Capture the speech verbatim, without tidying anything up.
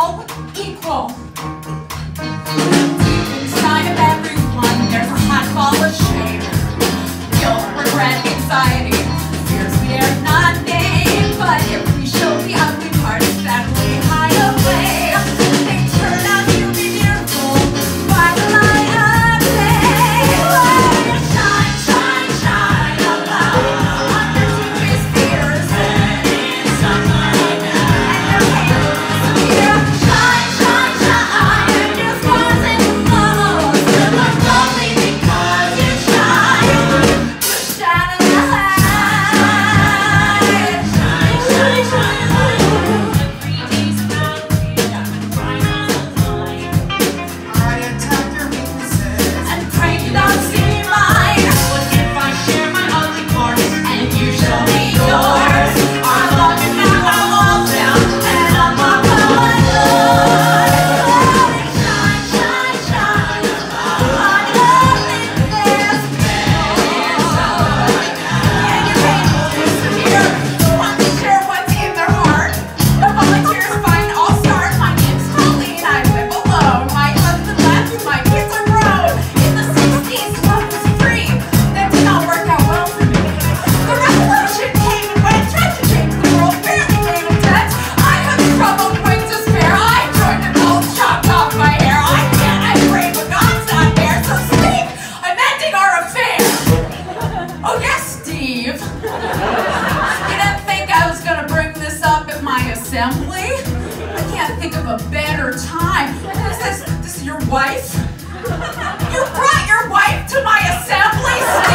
all equal. Deep inside of everyone, there's a hot ball of shame. Guilt, regret, anxiety, fears we are not named. But if we show the ugly parts that we hide away, they turn out to be beautiful by the light of day. Shine, shine, shine a light on your deepest fears. And sunlight and your halo disappear. Shine, shine, shine, and your scars and your flaws still look lovely because you shine. Push down in the light. Shine, shine, shine light. Every day's about freedom, bright as a light. I attack your weaknesses. And pray you don't see mine. What if I share my ugly parts? And you show me yours. I'm locking now my walls down, and I'm locking my doors. Shine, shine, shine on loneliness. And your pain will disappear. Who wants to share what's in their heart? The volunteers find all stars. My name's Colleen. I live alone. My husband left. My kids are grown. In the sixties, love was free. That did not work out well for me. The revolution came and went, tried to change the world, barely came in debt. I had trouble with despair. I joined a cult, chopped off my hair. I can't, I pray, but God's not there. So Steve, I'm ending our affair. Oh yes, Steve. You didn't think I was gonna bring this up at my assembly? I can't think of a better time. Is this, this is your wife? You brought your wife to my assembly, Steve?